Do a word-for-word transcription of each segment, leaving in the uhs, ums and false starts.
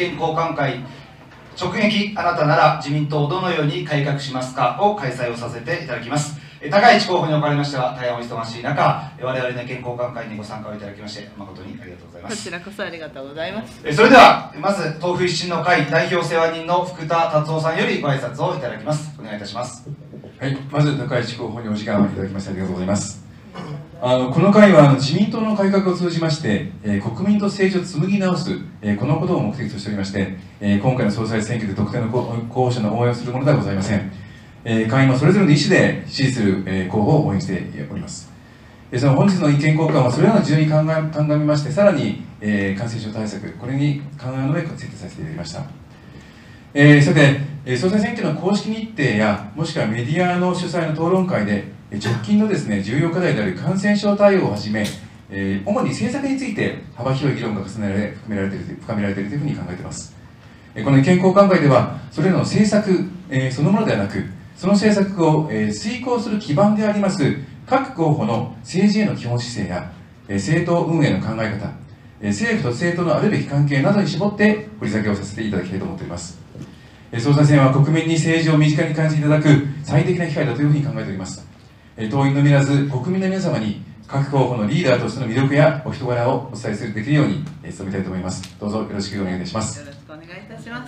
見交換会直撃あなたなら自民党をどのように改革しますかを開催をさせていただきます。高市候補におかれましては大変お忙しい中、我々の意見交換会にご参加をいただきまして誠にありがとうございます。 こちらこそありがとうございます。 それではまず党府一新の会代表世話人の福田達夫さんよりご挨拶をいただきます。お願いいたします。 はい、まず高市候補にお時間をいただきましてありがとうございます。あのこの会はあの自民党の改革を通じまして、えー、国民と政治を紡ぎ直す、えー、このことを目的としておりまして、えー、今回の総裁選挙で特定の候補者の応援をするものではございません。えー、会員はそれぞれの意思で支持する、えー、候補を応援しております。えー、その本日の意見交換はそれらの順位に鑑みまして、さらに、えー、感染症対策、これに考えの上設定させていただきました。えー、さて、えー、総裁選挙の公式日程や、もしくはメディアの主催の討論会で、直近のですね、重要課題である感染症対応をはじめ、えー、主に政策について幅広い議論が重ねられ、深められている深められているというふうに考えています。えー、この意見交換会では、それらの政策、えー、そのものではなく、その政策を、えー、遂行する基盤であります各候補の政治への基本姿勢や、えー、政党運営の考え方、えー、政府と政党のあるべき関係などに絞って掘り下げをさせていただきたいと思っております。えー、総裁選は国民に政治を身近に感じていただく最適な機会だというふうに考えております。えー、党員のみならず国民の皆様に各候補のリーダーとしての魅力やお人柄をお伝えするできるように、えー、努めたいと思います。どうぞよろしくお願いいたします。 よろしくお願いいたします。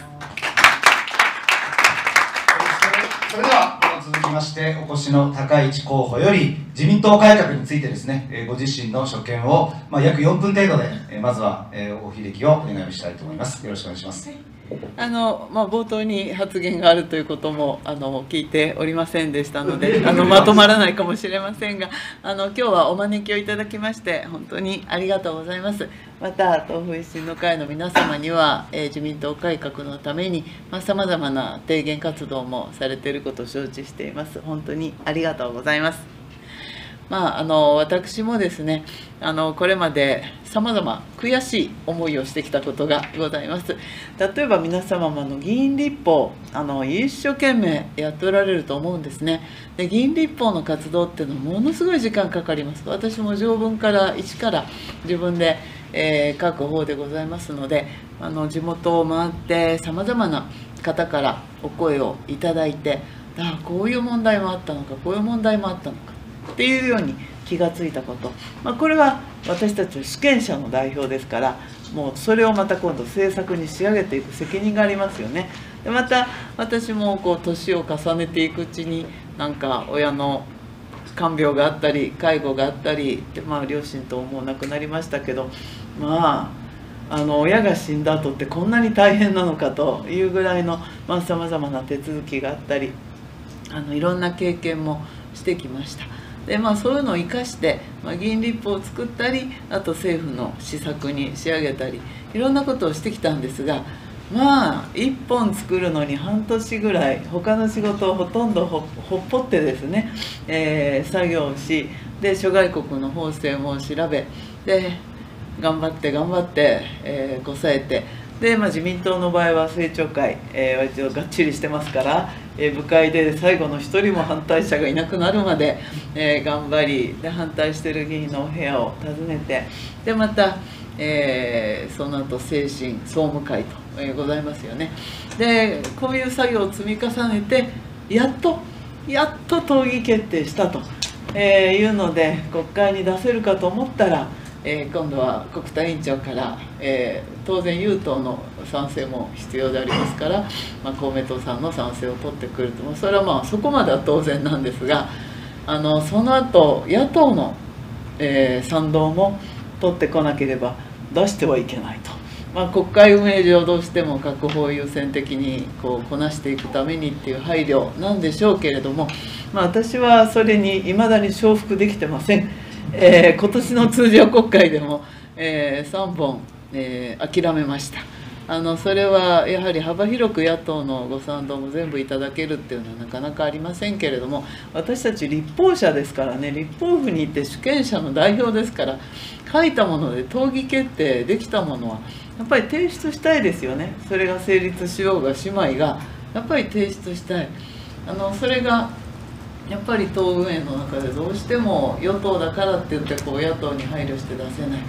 それでは続きましてお越しの高市候補より自民党改革についてですね、ご自身の所見を、まあ、約よんぷん程度でまずはお秀樹をお願いしたいと思います。よろしくお願いします。はい、 あのまあ、冒頭に発言があるということもあの聞いておりませんでしたのであのまとまらないかもしれませんが、あの今日はお招きをいただきまして本当にありがとうございます。また党府一新の会の皆様には、えー、自民党改革のためにさまざまな提言活動もされていることを承知しています。本当にありがとうございます。まあ、あの私もですね、あのこれまでさまざま悔しい思いをしてきたことがございます。例えば皆様の議員立法、あの一生懸命やっておられると思うんですね。で議員立法の活動っていうのはものすごい時間かかります。私も条文から一から自分で、えー、書く方でございますので、あの地元を回ってさまざまな方からお声をいただいて、ああこういう問題もあったのか、こういう問題もあったのかっていうように気がついたこと、まあ、これは私たち主権者の代表ですから、もうそれをまた今度政策に仕上げていく責任がありますよね。でまた私もこう年を重ねていくうちに、なんか親の看病があったり介護があったりで、まあ、両親ともう亡くなりましたけど、まああの親が死んだ後ってこんなに大変なのかというぐらいのさまざまな手続きがあったり、あのいろんな経験もしてきました。でまあ、そういうのを生かして、まあ、議員立法を作ったり、あと政府の施策に仕上げたり、いろんなことをしてきたんですが、まあいっぽん作るのに半年ぐらい、他の仕事をほとんどほほっぽってですね、えー、作業をし、で諸外国の法制も調べ、で頑張って頑張って、えー、こさえて、で、まあ、自民党の場合は政調会、えー、割とがっちりしてますから、えー、部会で最後の一人も反対者がいなくなるまで、えー、頑張りで、反対している議員のお部屋を訪ねて、でまた、えー、その後精神総務会と、えー、ございますよね。でこういう作業を積み重ねて、やっとやっと党議決定したと、えー、いうので国会に出せるかと思ったら、えー、今度は国対委員長から、えー、当然与党の賛成も必要でありますから、まあ、公明党さんの賛成を取ってくると、それはまあそこまでは当然なんですが、あのその後野党の、えー、賛同も取ってこなければ出してはいけないと、まあ、国会運営上どうしても各法を優先的にこうこなしていくためにっていう配慮なんでしょうけれども、まあ、私はそれにいまだに承服できてません。えー、今年の通常国会でも、えー、さんぼん、えー、諦めました。あのそれはやはり幅広く野党のご賛同も全部いただけるっていうのはなかなかありませんけれども、私たち立法者ですからね、立法府に行って主権者の代表ですから、書いたもので党議決定できたものはやっぱり提出したいですよね。それが成立しようが姉妹がやっぱり提出したい。あのそれがやっぱり党運営の中でどうしても与党だからって言ってこう野党に配慮して出せない、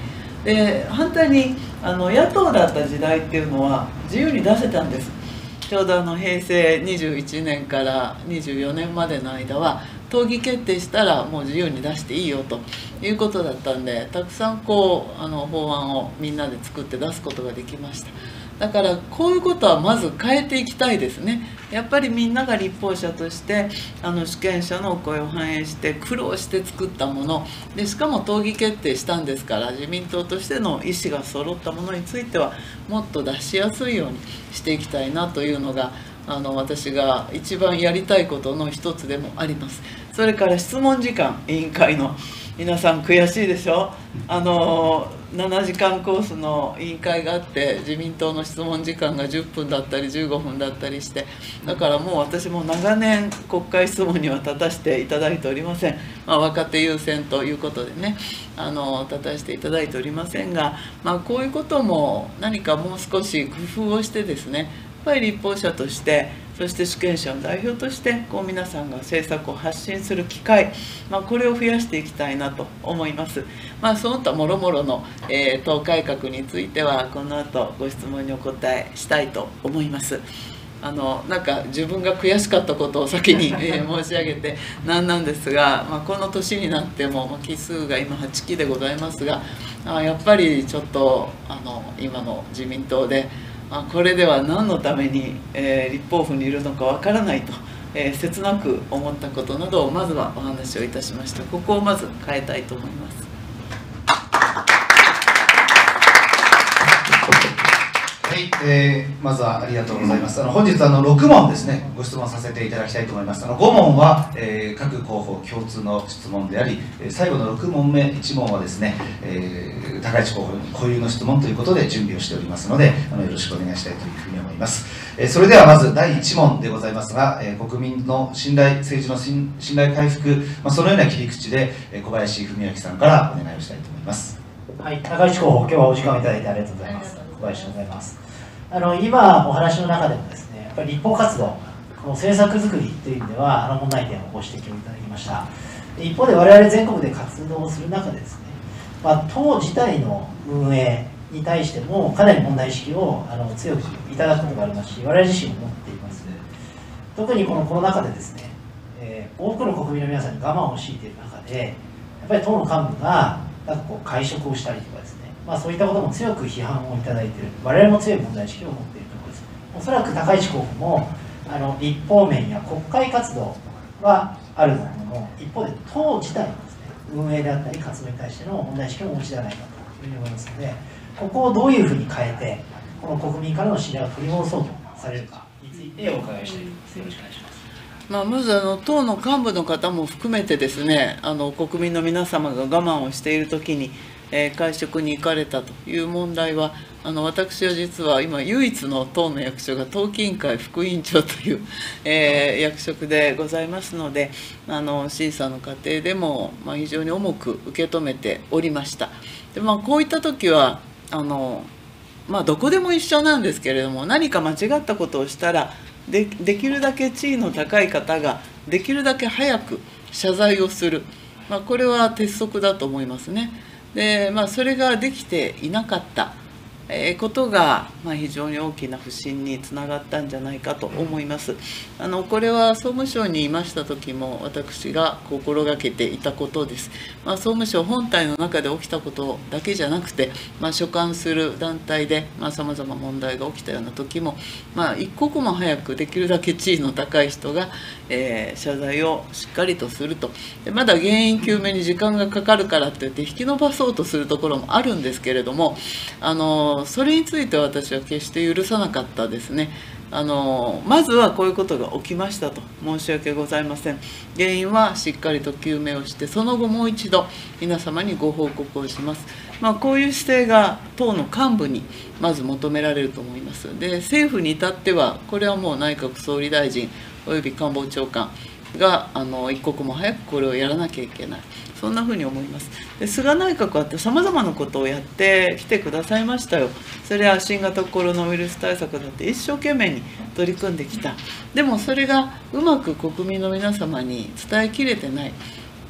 で反対にあの野党だった時代っていうのは自由に出せたんです。ちょうどあの平成にじゅういちねんからにじゅうよねんまでの間は党議決定したらもう自由に出していいよということだったんで、たくさんこうあの法案をみんなで作って出すことができました。だからこういうことはまず変えていきたいですね。やっぱりみんなが立法者としてあの主権者のお声を反映して苦労して作ったもので、しかも党議決定したんですから、自民党としての意思が揃ったものについてはもっと出しやすいようにしていきたいなというのがあの私が一番やりたいことの一つでもあります。それから質問時間、委員会の皆さん悔しいでしょ。あのななじかんコースの委員会があって自民党の質問時間がじゅっぷんだったりじゅうごふんだったりして、だからもう私も長年国会質問には立たせていただいておりません。まあ、若手優先ということでねあの立たせていただいておりませんが、まあ、こういうことも何かもう少し工夫をしてですね、やっぱり立法者としてそして主権者の代表としてこう皆さんが政策を発信する機会、まあ、これを増やしていきたいなと思います。まあ、その他もろもろの、えー、党改革についてはこの後ご質問にお答えしたいと思います。あのなんか自分が悔しかったことを先に、えー、申し上げてなんなんですが、まあ、この年になっても、まあ、期数が今はちきでございますが、あやっぱりちょっとあの今の自民党であこれでは何のために、えー、立法府にいるのかわからないと、えー、切なく思ったことなどをまずはお話をいたしました。ここをまず変えたいと思います。 はい、えー、まずはありがとうございます。あの本日あのろくもんですね、ご質問させていただきたいと思います。あのごもんは、えー、各候補共通の質問であり、最後のろくもんめいちもんはですね、えー、高市候補に固有の質問ということで準備をしておりますので、あのよろしくお願いしたいというふうに思います。えー、それではまずだいいちもんでございますが、えー、国民の信頼、政治の信信頼回復、まあ、そのような切り口で、えー、小林文明さんからお願いをしたいと思います。 はい、高市候補、今日はお時間をいただいてありがとうございます。小林でございます。あの今お話の中でもですね、やっぱり立法活動、この政策作りという意味ではあの問題点をご指摘をいただきました。一方で我々全国で活動をする中でですね、まあ、党自体の運営に対してもかなり問題意識をあの強くいただくことがありますし、我々自身も持っています。特にこのコロナ禍でですね、えー、多くの国民の皆さんに我慢を強いている中で、やっぱり党の幹部がなんかこう会食をしたりとかですね、まあ、そういったことも強く批判をいただいている、我々も強い問題意識を持っているところです。おそらく高市候補もあの立法面や国会活動はあるものの、一方で党自体のですね、運営であったり活動に対しての問題意識もお持ちではないかというふうに思いますので、ここをどういうふうに変えてこの国民からの信頼を取り戻そうとされるかについてお伺いしたいと思います。よろしくお願いします。 まあ、まずあの党の幹部の方も含めてですね、あの国民の皆様が我慢をしているときに、えー、会食に行かれたという問題は、あの私は実は今唯一の党の役所が党紀委員会副委員長という、えー、役職でございますので、あの審査の過程でも、まあ、非常に重く受け止めておりました。で、まあ、こういった時はあの、まあ、どこでも一緒なんですけれども、何か間違ったことをしたらでできるだけ地位の高い方ができるだけ早く謝罪をする、まあ、これは鉄則だと思いますね。で、まあ、それができていなかったことが、まあ、非常に大きな不信につながったんじゃないかと思います。あのこれは総務省にいました時も私が心がけていたことです。まあ、総務省本体の中で起きたことだけじゃなくて、まあ、所管する団体でさまざま問題が起きたような時も、まあ、一刻も早くできるだけ地位の高い人が、えー、謝罪をしっかりとすると。でまだ原因究明に時間がかかるからといって引き延ばそうとするところもあるんですけれども、あのそれについて私は決して許さなかったですね。あのまずはこういうことが起きましたと、申し訳ございません。原因はしっかりと究明をして、その後もう一度皆様にご報告をします。まあ、こういう姿勢が党の幹部にまず求められると思います。で、政府に至っては、これはもう内閣総理大臣および官房長官があの一刻も早くこれをやらなきゃいけない、そんなふうに思います。で菅内閣はさまざまなことをやってきてくださいましたよ。それは新型コロナウイルス対策だって一生懸命に取り組んできた。でもそれがうまく国民の皆様に伝えきれてない。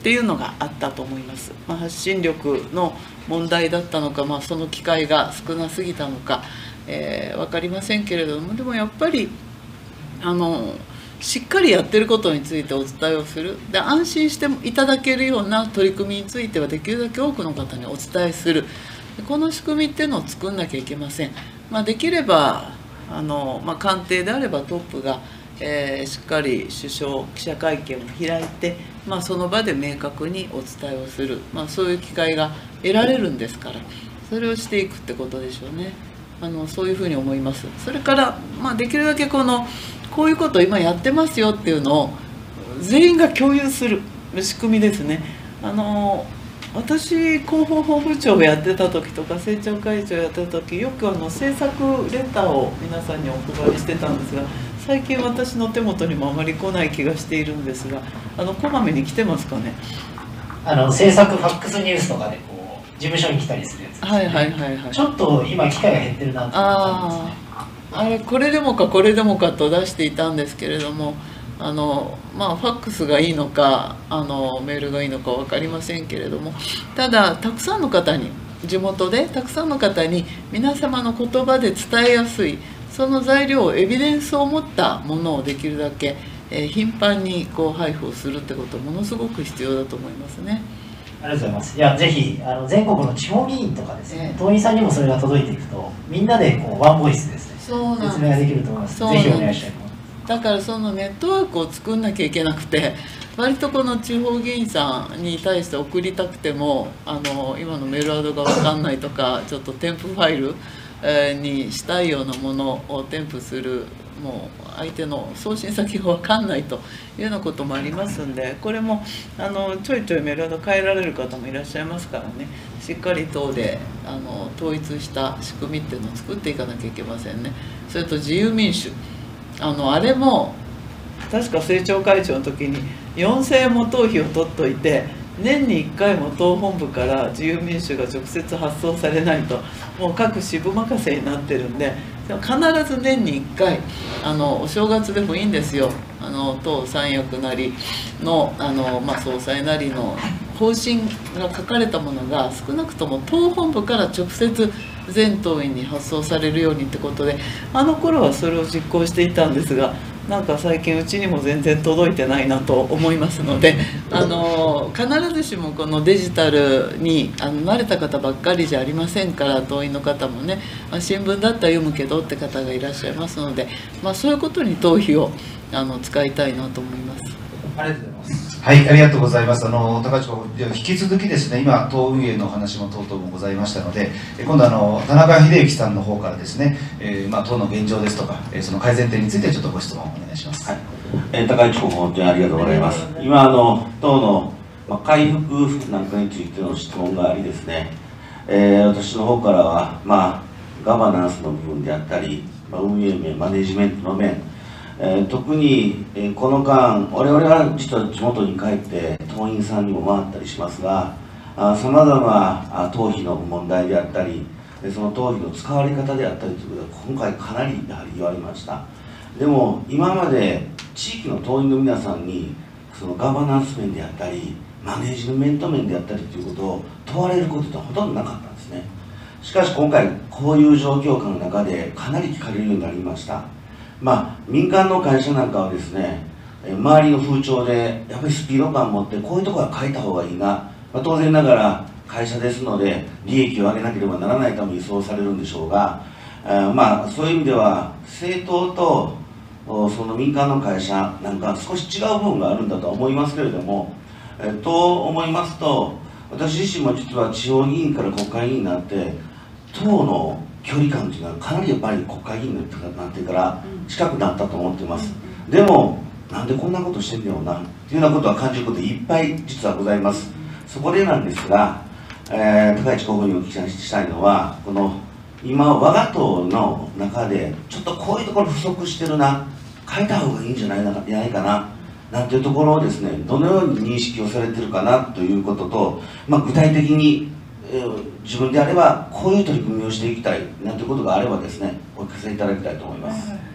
っていうのがあったと思います。まあ、発信力の問題だったのか、まあ、その機会が少なすぎたのか、えー、分かりませんけれども、でもやっぱりあのしっかりやってることについてお伝えをする、で安心していただけるような取り組みについてはできるだけ多くの方にお伝えする、この仕組みっていうのを作んなきゃいけません。まあ、できればあの、まあ、官邸であればトップが、えー、しっかり首相記者会見を開いて、まあ、その場で明確にお伝えをする、まあ、そういう機会が得られるんですから、それをしていくってことでしょうね。あのそういうふうに思います。それから、まあ、できるだけこのこういうことを今やってますよっていうのを全員が共有する仕組みですね。あの私広報本部長をやってた時とか政調会長をやってた時、よくあの政策レターを皆さんにお配りしてたんですが、最近私の手元にもあまり来ない気がしているんですが、あのこまめに来てますかね。 あの政策ファックスニュースとかでこう事務所に来たりするやつですね。 はいはいはいはい。 ちょっと今機会が減ってるなと思いますね。 ああれこれでもかこれでもかと出していたんですけれども、あのまあファックスがいいのかあのメールがいいのか分かりませんけれども、ただたくさんの方に、地元でたくさんの方に皆様の言葉で伝えやすい、その材料をエビデンスを持ったものをできるだけ、えー、頻繁にこう配布をするってことものすごく必要だと思いますね。 ありがとうございます。いや、ぜひあの全国の地方議員とかですね、党員さんにもそれが届いていくと、みんなでこうワンボイスですね、 そうなん説明ができると思います。 そうなんぜひお願いしたいと思います。 だからそのネットワークを作んなきゃいけなくて、割とこの地方議員さんに対して送りたくても、あの今のメールアドが分かんないとか、ちょっと添付ファイルにしたいようなものを添付する、もう相手の送信先が分かんないというようなこともありますんで、これもあのちょいちょいメールアド変えられる方もいらっしゃいますからね、しっかり党であの統一した仕組みっていうのを作っていかなきゃいけませんね。それと自由民主、あのあれも確か政調会長の時によんせんえんも党費を取っといて、年にいっかいも党本部から自由民主が直接発送されないと、もう各支部任せになってるんで、必ず年にいっかい、あのお正月でもいいんですよ、あの党三役なりのあの、まあ、総裁なりの方針が書かれたものが少なくとも党本部から直接全党員に発送されるようにってことで、あの頃はそれを実行していたんですが、なんか最近うちにも全然届いてないなと思いますので、あの必ずしもこのデジタルにあの慣れた方ばっかりじゃありませんから、党員の方もね、まあ、新聞だったら読むけどって方がいらっしゃいますので、まあ、そういうことに党費をあの使いたいなと思います。 ありがとうございます。はい、ありがとうございます。あの高市候補、引き続きですね、今党運営の話も等々もございましたので、今度あの田中秀之さんの方からですね、えー、まあ党の現状ですとか、えー、その改善点についてちょっとご質問をお願いします。はい、 えー、高市候補、本当にありがとうございます。今あの党の、まあ、回復なんかについての質問がありですね、えー、私の方からは、まあ、ガバナンスの部分であったり、まあ、運営面、マネジメントの面、えー、特に、えー、この間、我々は実は地元に帰って党員さんにも回ったりしますが、さまざま党費の問題であったり、その党費の使われ方であったりということが今回かなりやはり言われました。でも今まで地域の党員の皆さんにそのガバナンス面であったりマネジメント面であったりということを問われることってほとんどなかったんですね。しかし今回こういう状況下の中でかなり聞かれるようになりました。まあ、民間の会社なんかはですね、周りの風潮でやっぱりスピード感を持ってこういうところは変えた方がいいな、まあ、当然ながら会社ですので利益を上げなければならないためにそうされるんでしょうが、あまあそういう意味では政党とその民間の会社なんか少し違う部分があるんだとは思いますけれども、えと思いますと、私自身も実は地方議員から国会議員になって党の距離感というのはかなりやっぱり国会議員になってから近くなったと思っています。でもなんでこんなことしてんだよなというようなことは感じることいっぱい実はございます。そこでなんですが、えー、高市候補にお聞きしたいのは、この今我が党の中でちょっとこういうところ不足してるな、変えた方がいいんじゃないないかななんていうところをですね、どのように認識をされてるかなということと、まあ、具体的に、えー、自分であればこういう取り組みをしていきたいなんていうことがあればですね、お聞かせいただきたいと思います。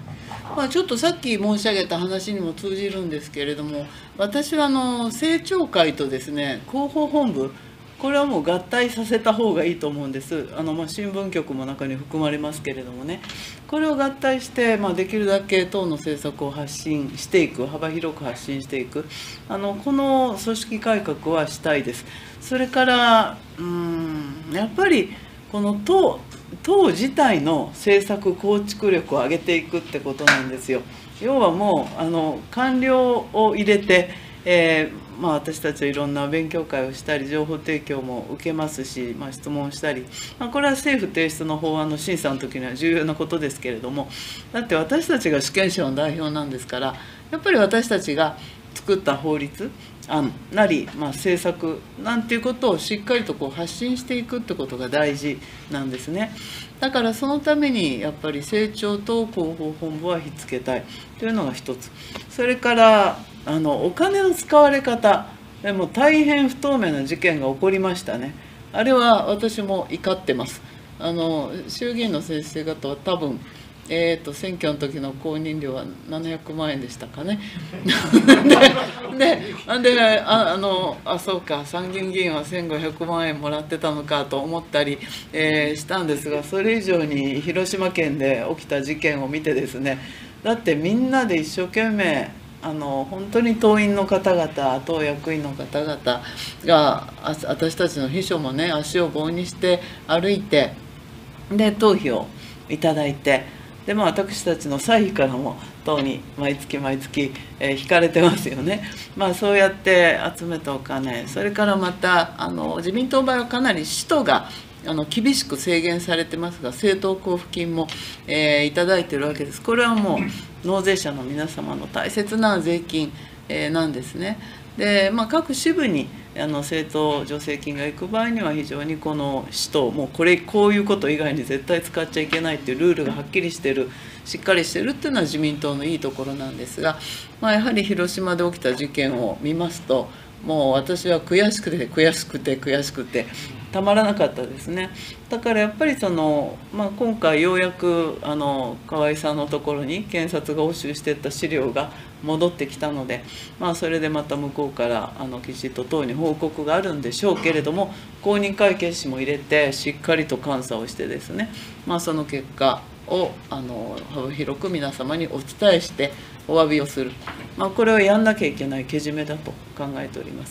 まあ、ちょっとさっき申し上げた話にも通じるんですけれども、私はあの政調会とですね、広報本部、これはもう合体させた方がいいと思うんです。あのまあ新聞局も中に含まれますけれどもね、これを合体して、まあ、できるだけ党の政策を発信していく、幅広く発信していく、あのこの組織改革はしたいです。それから、うーん、やっぱりこの党、党自体の政策構築力を上げていくってことなんですよ。要はもうあの官僚を入れて、えーまあ、私たちはいろんな勉強会をしたり情報提供も受けますし、まあ、質問したり、まあ、これは政府提出の法案の審査の時には重要なことですけれども、だって私たちが主権者の代表なんですから、やっぱり私たちが作った法律案なり、まあ、政策なんていうことをしっかりとこう発信していくってことが大事なんですね。だからそのためにやっぱり政調と広報本部はひっつけたいというのが一つ。それからあのお金の使われ方でも大変不透明な事件が起こりましたね。あれは私も怒ってます。あの衆議院の先生方は多分えー、と選挙の時の公認料はななひゃくまんえんでしたかね。で、で、でああのあそうか、参議院議員はせんごひゃくまんえんもらってたのかと思ったり、えー、したんですが、それ以上に広島県で起きた事件を見てですね、だってみんなで一生懸命あの本当に党員の方々、党役員の方々が、あ私たちの秘書もね、足を棒にして歩いて、で投票いただいて。でまあ、私たちの歳費からも党に毎月毎月、えー、引かれてますよね。まあ、そうやって集めたお金、それからまたあの自民党の場合はかなり使途があの厳しく制限されてますが、政党交付金も、えー、いただいているわけです。これはもう納税者の皆様の大切な税金、えー、なんですね。でまあ、各支部にあの政党助成金が行く場合には非常にこの使途、もうこれこういうこと以外に絶対使っちゃいけないっていうルールがはっきりしてる、しっかりしてるっていうのは自民党のいいところなんですが、まあ、やはり広島で起きた事件を見ますと、もう私は悔しくて悔しくて悔しくてたまらなかったですね。だからやっぱりその、まあ、今回ようやくあの河合さんのところに検察が押収していった資料が戻ってきたので、まあ、それでまた向こうからあのきちっと党に報告があるんでしょうけれども、公認会計士も入れてしっかりと監査をしてですね、まあ、その結果をあの幅広く皆様にお伝えしてお詫びをする、まあ、これをやんなきゃいけないけじめだと考えております。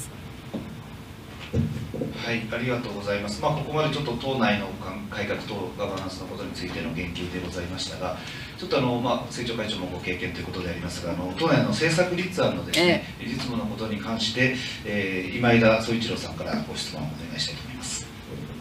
はい、ありがとうございます。まあ、ここまでちょっと党内の改革とガバナンスのことについての言及でございましたが、ちょっとあの、まあ、政調会長もご経験ということでありますが、あの党内の政策立案のですね、ええ、実務のことに関して、えー、今井田宗一郎さんからご質問をお願いしたいと思います。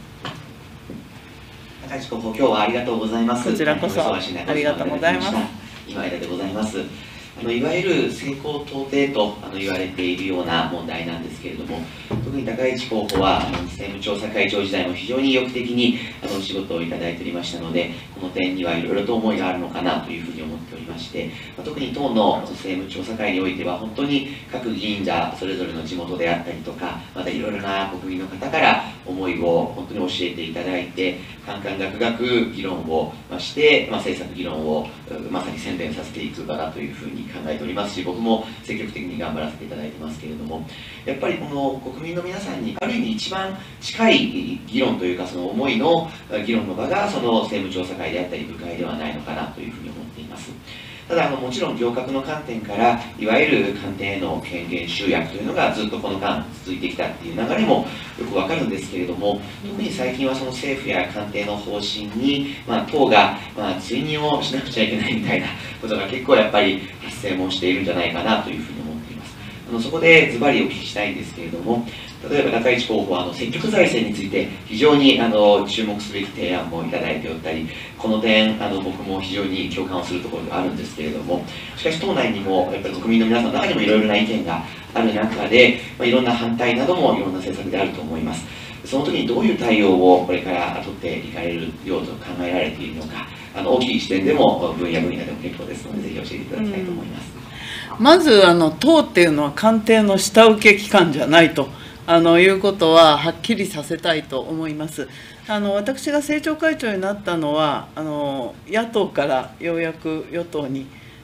高市候補、今日はありがとうございます。 こちらこそありがとうございます。 今井田でございます。あのいわゆる成功到底とあの言われているような問題なんですけれども、特に高市候補はあの政務調査会長時代も非常に意欲的にあのお仕事をいただいておりましたので、この点にはいろいろと思いがあるのかなというふうに思っておりまして、まあ、特に党の政務調査会においては本当に各議員がそれぞれの地元であったりとか、またいろいろな国民の方から思いを本当に教えていただいて、かんかんがくがく議論をして、まあ、政策議論をまさに洗練させていく場だというふうに考えておりますし、僕も積極的に頑張らせていただいてますけれども、やっぱりこの国民の皆さんにある意味一番近い議論というか、その思いの議論の場がその政務調査会であったり部会ではないのかなというふうに思っています。ただあのもちろん行革の観点から、いわゆる官邸への権限集約というのがずっとこの間続いてきたっていう流れもよくわかるんですけれども、特に最近はその政府や官邸の方針に、まあ、党が、まあ、追認をしなくちゃいけないみたいなことが結構やっぱり発生もしているんじゃないかなというふうに思っています。あのそこでズバリお聞きしたいんですけれども、例えば高市候補はあの積極財政について非常にあの注目すべき提案もいただいておったり、この点あの僕も非常に共感をするところがあるんですけれども、しかし党内にもやっぱり国民の皆さんの中にもいろいろな意見がある中で、まあ、いろんな反対などもいろんな政策であると思います。その時にどういう対応をこれから取っていかれるようと考えられているのか、あの大きい視点でも分野分野でも結構ですので、ぜひ教えていただきたいと思います。 うん、まずあの党っていうのは官邸の下請け機関じゃないとあのいうことははっきりさせたいと思います。あの私が政調会長になったのはあの野党からようやく与党に、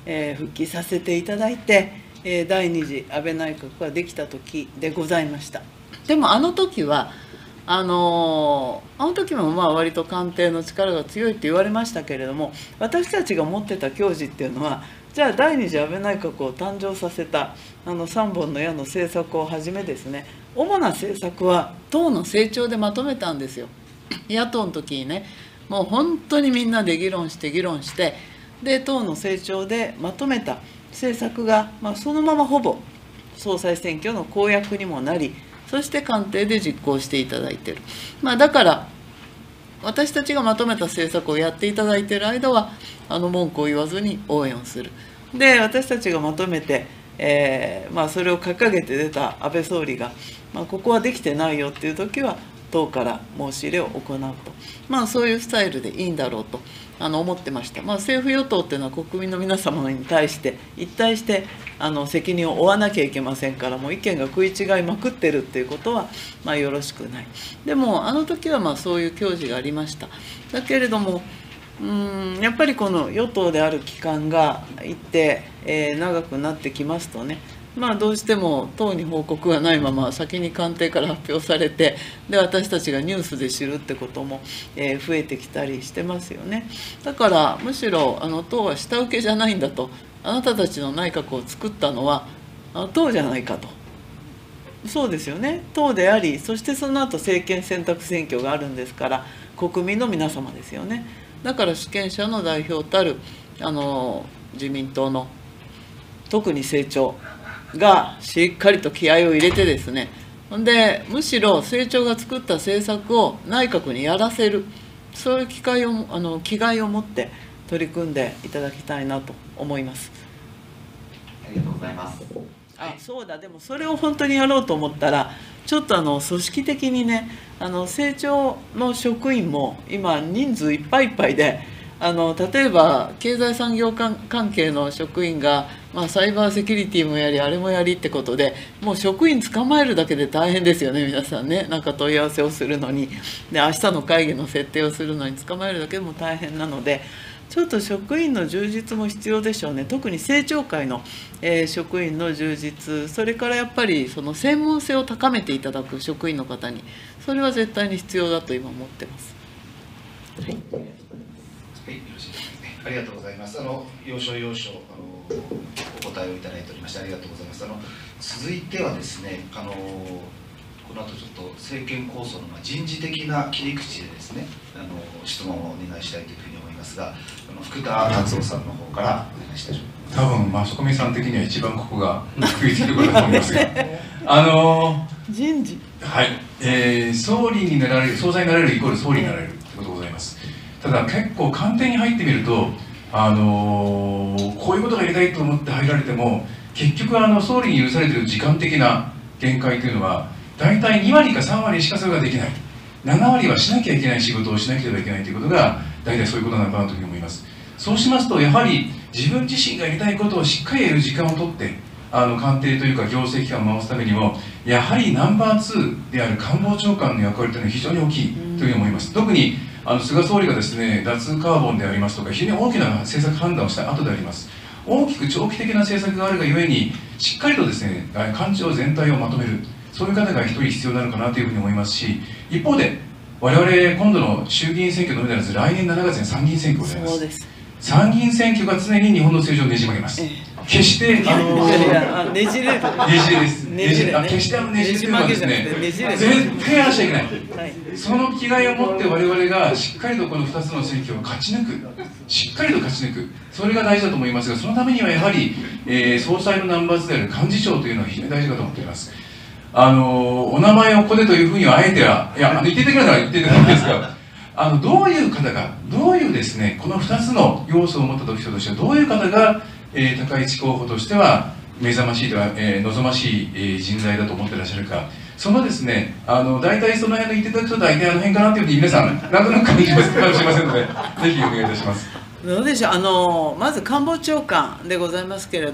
えー復帰させていただいて、えー第二次安倍内閣ができた時でございました。でもあの時はあのーあの時もまあ割と官邸の力が強いって言われましたけれども、私たちが持ってた矜持っていうのは、じゃあ第二次安倍内閣を誕生させたあのさんぼんの矢の政策をはじめですね、主な政策は党の成長でまとめたんですよ。野党の時にね、もう本当にみんなで議論して議論して、で党の成長でまとめた政策が、まあ、そのままほぼ総裁選挙の公約にもなり、そして官邸で実行していただいている、まあ、だから私たちがまとめた政策をやっていただいている間はあの文句を言わずに応援をする。で私たちがまとめて、えーまあ、それを掲げて出た安倍総理が、まあ、ここはできてないよっていう時は党から申し入れを行うと、まあ、そういうスタイルでいいんだろうとあの思ってました。まあ、政府与党っていうのは国民の皆様に対して一体してあの責任を負わなきゃいけませんから、もう意見が食い違いまくってるっていうことは、まあ、よろしくない。でもあの時はまあそういう矜持がありました。だけれどもうんやっぱりこの与党である期間が一定、えー、長くなってきますとね、まあ、どうしても党に報告がないまま先に官邸から発表されて、で私たちがニュースで知るってことも、えー増えてきたりしてますよね。だからむしろあの党は下請けじゃないんだと、あなたたちの内閣を作ったのはあの党じゃないかと。そうですよね、党であり、そしてその後政権選択選挙があるんですから、国民の皆様ですよね。だから主権者の代表たるあの自民党の特に政調がしっかりと気合を入れてですね、でむしろ政調が作った政策を内閣にやらせる、そういう機会をあの気概を持って取り組んでいただきたいなと思います。 ありがとうございます。 あそうだ、でもそれを本当にやろうと思ったら、ちょっとあの組織的にね、あの政調の職員も今、人数いっぱいいっぱいで、あの例えば経済産業関係の職員が、まあ、サイバーセキュリティもやり、あれもやりってことで、もう職員捕まえるだけで大変ですよね、皆さんね、なんか問い合わせをするのに、で明日の会議の設定をするのに捕まえるだけでも大変なので、ちょっと職員の充実も必要でしょうね。特に政調会の、えー、職員の充実、それからやっぱりその専門性を高めていただく職員の方に、それは絶対に必要だと今思ってます。はい、 はい、よろしいですね。ありがとうございます。あの要所要所あのお答えをいただいておりましてありがとうございます。あの続いてはですね、あのこの後ちょっと政権構想のまあ人事的な切り口でですね、あの質問をお願いしたいというふうに思いますが、あの福田達夫さんの方からお願いしたいでしょうか。 多分マスコミさん的には一番ここが食いついてることだと思いますがあの人事はい、えー、総理になられる、総裁になられるイコール総理になられるということでございます。ただ結構官邸に入ってみると、あのー、こういうことがやりたいと思って入られても、結局あの総理に許されている時間的な限界というのは大体にわりかさんわりしかそれができない、ななわりはしなきゃいけない仕事をしなければいけないということが大体そういうことなのかなというふうに思います。そうしますとやはり自分自身がやりたいことをしっかりやる時間を取って、あの官邸というか行政機関を回すためにも、やはりナンバーツーである官房長官の役割というのは非常に大きいというふうに思います。特にあの菅総理がですね、脱カーボンでありますとか、非常に大きな政策判断をした後であります。大きく長期的な政策があるがゆえに、しっかりとですね、官庁全体をまとめる、そういう方が一人必要なのかなというふうに思いますし、一方で、我々、今度の衆議院選挙のみならず、来年しちがつに参議院選挙がございます。 そうです。 参議院選挙が常に日本の政治をねじ曲げます。 ええ決してあのー、 いやあねじれる。 ねじれです。 ねじれねあ決してあのねじれというのはですね、 ねじれねじれ絶対やらしちゃいけない。 はい。 その気概を持って我々がしっかりとこのふたつの選挙を勝ち抜く、しっかりと勝ち抜く、それが大事だと思いますが、そのためにはやはり、えー、総裁のナンバーズである幹事長というのは非常に大事だと思っています。あのー、お名前をここでというふうにはあえては、いや、あの言っていてくれたら言っていただくんですが、あのどういう方が、どういうですね、このふたつの要素を持った人としては、どういう方が、えー、高市候補としては目覚ましいとは、えー、望ましい、えー、人材だと思ってらっしゃるか、そのですね、あの大体その辺の言っていただくと大体あの辺かなというふうに皆さんなんとなく感じますかもしれませんので、ぜひお願いいたします。 どうでしょう、あのまず官房長官でございますけれども、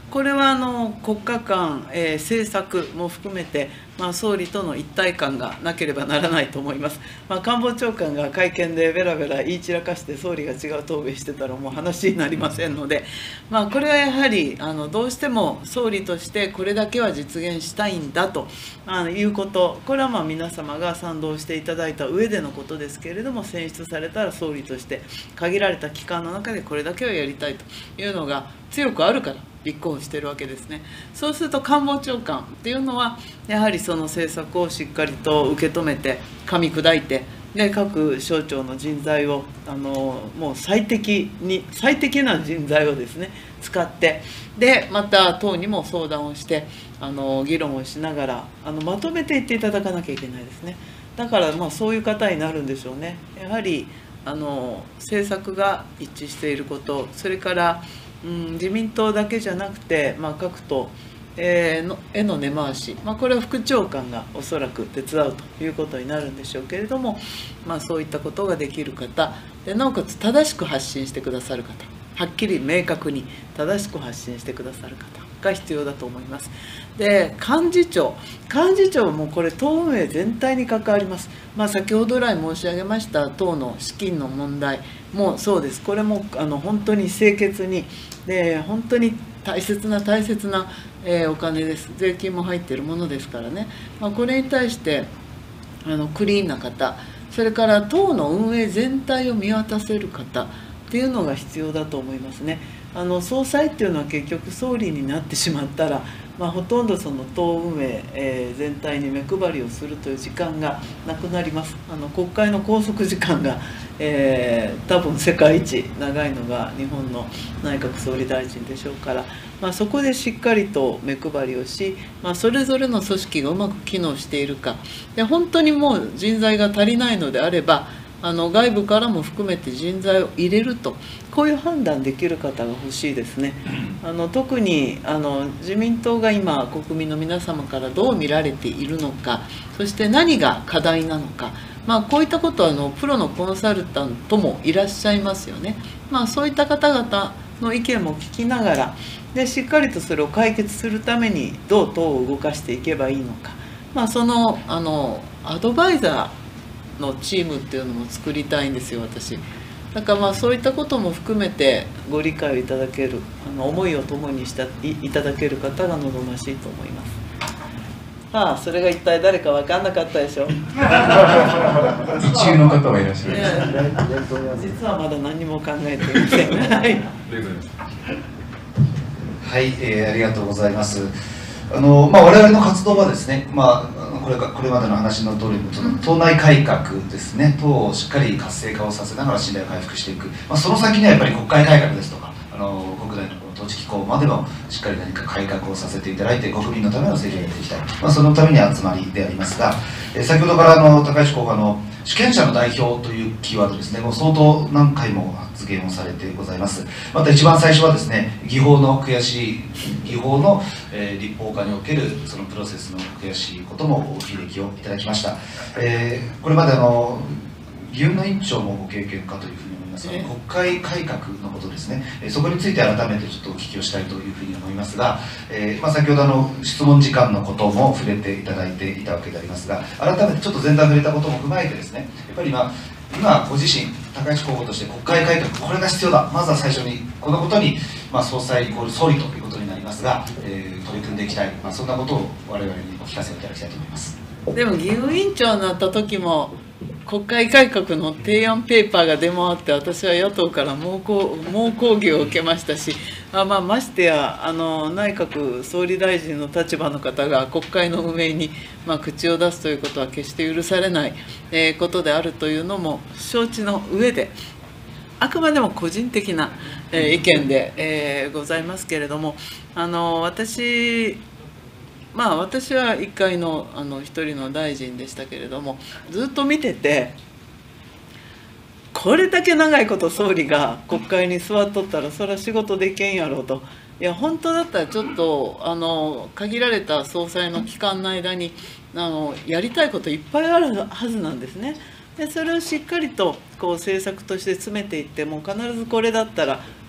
これはあの国家間、えー、政策も含めて、まあ、総理との一体感がなければならないと思います。まあ、官房長官が会見でべらべら言い散らかして、総理が違う答弁してたら、もう話になりませんので、まあ、これはやはりあのどうしても総理としてこれだけは実現したいんだとあのいうこと、これはまあ皆様が賛同していただいた上でのことですけれども、選出されたら総理として、限られた期間の中でこれだけはやりたいというのが強くあるから。立候補しているわけですね。そうすると官房長官っていうのはやはりその政策をしっかりと受け止めて噛み砕いて、で各省庁の人材をあのもう最適に最適な人材をですね使って、でまた党にも相談をしてあの議論をしながらあのまとめていっていただかなきゃいけないですね。だからまあそういう方になるんでしょうね。やはりあの政策が一致していること、それからうん、自民党だけじゃなくて、まあ、各党、えー、のへの根回し、まあ、これは副長官がおそらく手伝うということになるんでしょうけれども、まあ、そういったことができる方で、なおかつ正しく発信してくださる方、はっきり明確に正しく発信してくださる方が必要だと思います。で、幹事長、幹事長もこれ、党運営全体に関わります。まあ、先ほど来申し上げました党の資金の問題もそうです。これもあの本当に清潔に、で本当に大切な大切な、えー、お金です。税金も入っているものですからね、まあ、これに対してあのクリーンな方、それから党の運営全体を見渡せる方っていうのが必要だと思いますね。あの総裁っていうのは結局総理になってしまったら、まあ、ほとんどその党運営、えー、全体に目配りをするという時間がなくなります。あの国会の拘束時間が、えー、多分世界一長いのが日本の内閣総理大臣でしょうから、まあ、そこでしっかりと目配りをし、まあ、それぞれの組織がうまく機能しているか、で本当にもう人材が足りないのであれば、あの外部からも含めて人材を入れると、こういう判断できる方が欲しいですね。あの特にあの自民党が今国民の皆様からどう見られているのか、そして何が課題なのか、まあ、こういったことはあのプロのコンサルタントもいらっしゃいますよね。まあ、そういった方々の意見も聞きながら、でしっかりとそれを解決するためにどう党を動かしていけばいいのか、まあ、そのあのアドバイザーのチームっていうのも作りたいんですよ、私。だからまあそういったことも含めてご理解をいただける、あの思いを共にしたい、いただける方が望ましいと思います。ああ、それが一体誰か分かんなかったでしょ。 一流の方はいらっしゃる。 ね、実はまだ何も考えていません。はい。 はい、えー、ありがとうございます。あのまあ、我々の活動はですね、まあ、これかこれまでの話の通り、党内改革ですね、党をしっかり活性化をさせながら信頼を回復していく、まあ、その先にはやっぱり国会改革ですとか、あの国内の統治機構までもしっかり何か改革をさせていただいて、国民のための政治をやっていきたい、まあ、そのために集まりでありますが、えー、先ほどからあの高市候補の主権者の代表というキーワードですね、もう相当何回も発言をされてございます。また一番最初はですね、議法の悔しい、議法の、えー、立法化におけるそのプロセスの悔しいこともお悲劇をいただきました。えー、これまであの議運の委員長もご経験かというふうに思いますが、国会改革のことですね、えー、そこについて改めてちょっとお聞きをしたいというふうに思いますが、えーまあ、先ほどあの質問時間のことも触れていただいていたわけでありますが、改めてちょっと前段触れたことも踏まえてですね、やっぱり今、今ご自身、高市候補として国会改革、これが必要だ、まずは最初にこのことに、まあ、総裁イコール総理ということになりますが、えー、取り組んでいきたい、まあ、そんなことを我々にお聞かせいただきたいと思います。 でも議運委員長になった時も国会改革の提案ペーパーが出回って、私は野党から猛抗猛抗議を受けましたし、あ、まあ、ましてやあの内閣総理大臣の立場の方が国会の運営に、まあ、口を出すということは決して許されない、えー、ことであるというのも承知の上で、あくまでも個人的な、えー、意見で、えー、ございますけれども、あの私まあ私は一回のあの一人の大臣でしたけれども、ずっと見てて、これだけ長いこと総理が国会に座っとったらそれは仕事できんやろうと。いや本当だったらちょっとあの限られた総裁の期間の間にあのやりたいこといっぱいあるはずなんですね。でそれをしっかりとこう政策として詰めていって、もう必ずこれだったら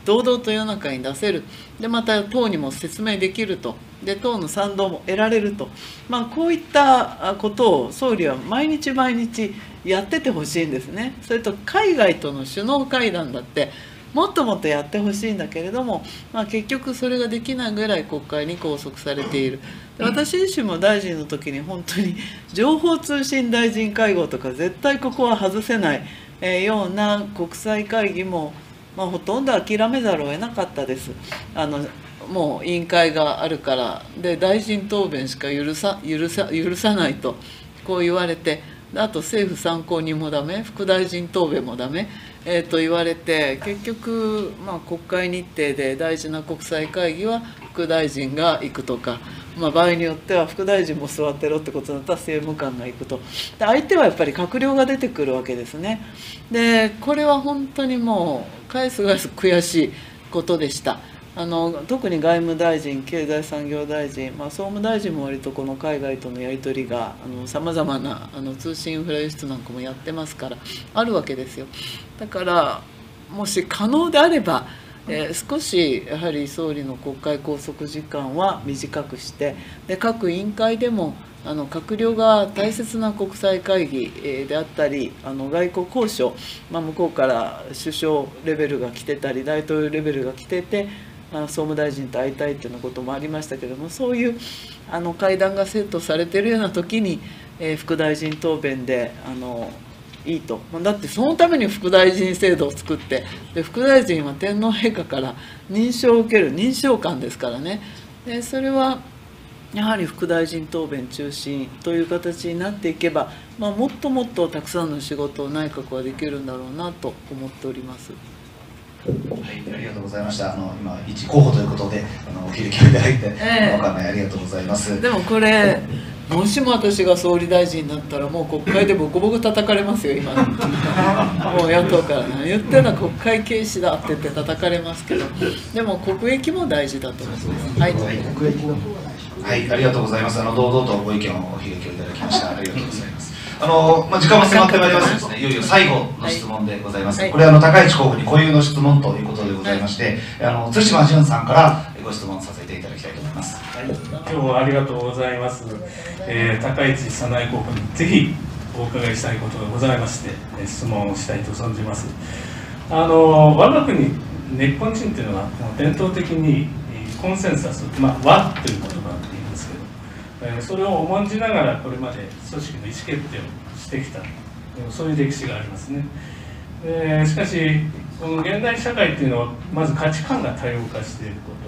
堂々と世の中に出せる、でまた党にも説明できると、で党の賛同も得られると、まあ、こういったことを総理は毎日毎日やっててほしいんですね。それと海外との首脳会談だってもっともっとやってほしいんだけれども、まあ、結局それができないぐらい国会に拘束されている。で私自身も大臣の時に本当に情報通信大臣会合とか絶対ここは外せない、えー、ような国際会議も、まあ、ほとんど諦めざるを得なかったです。あのもう委員会があるからで大臣答弁しか許さ許さ許さないとこう言われて、あと政府参考人もダメ、副大臣答弁もダメ、えー、と言われて、結局、まあ、国会日程で大事な国際会議は副大臣が行くとか、まあ、場合によっては副大臣も座ってろってことだったら政務官が行くと、で相手はやっぱり閣僚が出てくるわけですね。でこれは本当にもう返す返す悔しいことでした。あの特に外務大臣、経済産業大臣、まあ、総務大臣も割とこの海外とのやり取りがさまざまなあの通信インフラ輸出なんかもやってますからあるわけですよ。だからもし可能であれば、えー、少しやはり総理の国会拘束時間は短くして、で各委員会でもあの閣僚が大切な国際会議であったり、あの外交交渉、まあ、向こうから首相レベルが来てたり大統領レベルが来てて、総務大臣と会いたいっていうようなこともありましたけれども、そういうあの会談がセットされているような時に、えー、副大臣答弁であのいいと。だってそのために副大臣制度を作って、で副大臣は天皇陛下から認証を受ける認証官ですからね。でそれはやはり副大臣答弁中心という形になっていけば、まあ、もっともっとたくさんの仕事を内閣はできるんだろうなと思っております。 はい、ありがとうございました。あの今一候補ということであのお開きをいただいて、えー、お考えありがとうございます。 でもこれもしも私が総理大臣になったらもう国会でボコボコ叩かれますよ今のもう野党から何言ってんの国会軽視だって言って叩かれますけど、でも国益も大事だと思います。はい、はい、国益もはい、ありがとうございます。あの堂々とご意見をお開きをいただきました。ありがとうございます。あのまあ、時間も迫ってまいりますですね、いよいよ最後の質問でございます。はい、これはあの高市候補に固有の質問ということでございまして、はい、あの対馬淳さんからご質問させていただきたいと思います。はい、 今日はありがとうございます。えー、高市早苗候補にぜひお伺いしたいことがございまして、質問をしたいと存じます。あの我が国日本人というのは伝統的にコンセンサス、まあ、和という言葉があっていいんですけど、それを重んじながらこれまで組織の意思決定をしてきた、そういう歴史がありますね。でしかしこの現代社会というのはまず価値観が多様化していること、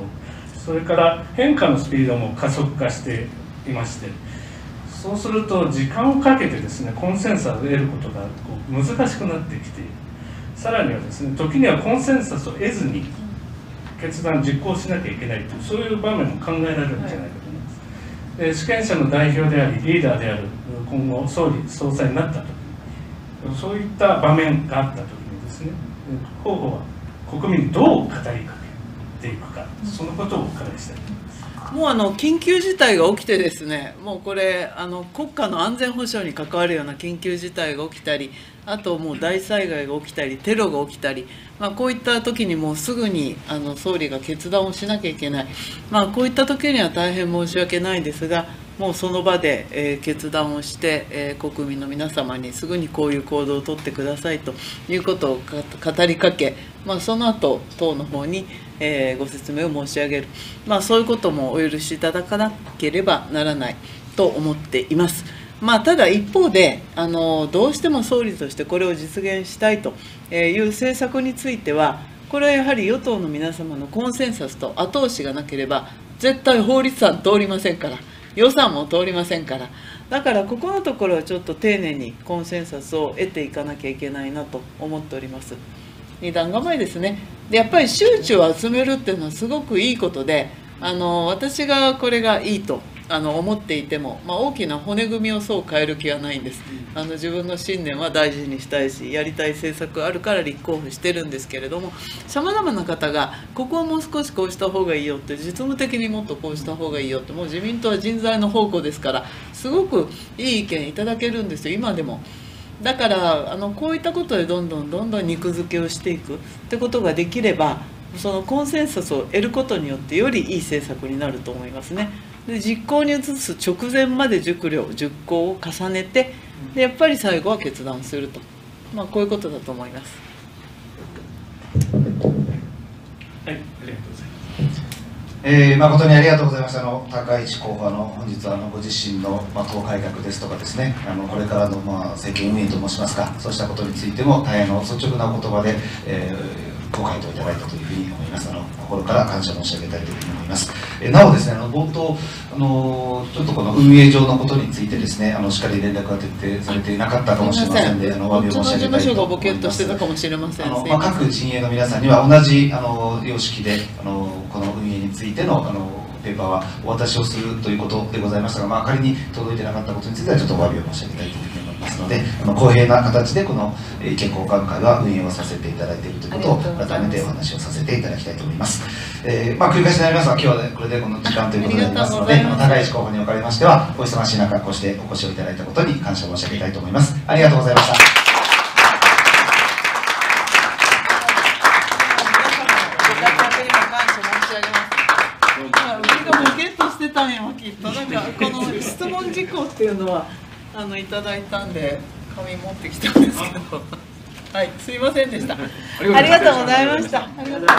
それから変化のスピードも加速化していまして、そうすると時間をかけてですねコンセンサスを得ることがこう難しくなってきている。さらにはですね時にはコンセンサスを得ずに決断実行しなきゃいけないという、そういう場面も考えられるんじゃないかと思います。で主権者の代表でありリーダーである今後総理総裁になった時に、そういった場面があった時にですね候補は国民にどう語りかけていくか、そのことをお伺いしたいと思います。 もうあの緊急事態が起きてですね、もうこれあの国家の安全保障に関わるような緊急事態が起きたり、あともう大災害が起きたりテロが起きたり、まあ、こういった時にもうすぐにあの総理が決断をしなきゃいけない、まあ、こういった時には大変申し訳ないんですが、もうその場で、えー、決断をして、えー、国民の皆様にすぐにこういう行動をとってくださいということを語りかけ、まあ、その後党の方に、えー、ご説明を申し上げる、まあ、そういうこともお許しいただかなければならないと思っています。まあ、ただ一方であのどうしても総理としてこれを実現したいという政策については、これはやはり与党の皆様のコンセンサスと後押しがなければ絶対法律案通りませんから、予算も通りませんから、だからここのところはちょっと丁寧にコンセンサスを得ていかなきゃいけないなと思っております。二段構えですね。でやっぱり周知を集めるっていうのはすごくいいことで、あの私がこれがいいとあの思っていても、まあ、大きな骨組みをそう変える気はないんです。あの自分の信念は大事にしたいし、やりたい政策があるから立候補してるんですけれども、さまざまな方がここをもう少しこうした方がいいよって、実務的にもっとこうした方がいいよって、もう自民党は人材の宝庫ですから、すごくいい意見いただけるんですよ今でも。だからあのこういったことでどんどんどんどん肉付けをしていくってことができれば、 そのコンセンサスを得ることによってよりいい政策になると思いますね。で実行に移す直前まで熟慮熟考を重ねて、でやっぱり最後は決断すると、まあ、こういうことだと思います。 はい、ありがとうございます。 えー、誠にありがとうございました。あの高市候補、あの本日はあのご自身の、まあ、党改革ですとかですね、あのこれからの、まあ、政権運営と申しますか、そうしたことについても大変の率直なお言葉で、えー、ご回答いただいたというふうに思います。あの心から感謝申し上げたいというふうに思います。えー、なおですね、あの冒頭あのちょっとこの運営上のことについてですね、あのしっかり連絡が徹底されていなかったかもしれませんで、あのお詫びを申し上げたいと思います。うちの事務所がボケっとしてたかもしれません。あの、まあ、各陣営の皆さんには同じあの様式であのこの運営についてのあのペーパーはお渡しをするということでございましたが、まあ、仮に届いてなかったことについてはちょっとお詫びを申し上げたいというふうに思いますので、あの公平な形でこの意見交換会は運営をさせていただいているということを改めてお話をさせていただきたいと思います。えーまあ、繰り返しになりますが、今日は、ね、これでこの時間ということでありますので、あの高市候補におかれましてはお忙しい中こうしてお越しをいただいたことに感謝申し上げたいと思います。ありがとうございました。 してたんやきっと。なんかこの質問事項っていうのはあのいただいたんで紙持ってきたんですけど、はい、すいませんでした。ありがとうございました。ありがとうございました。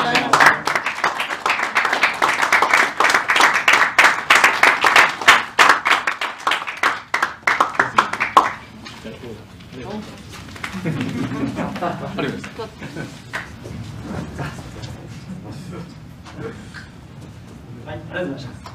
はい、ありがとうございました。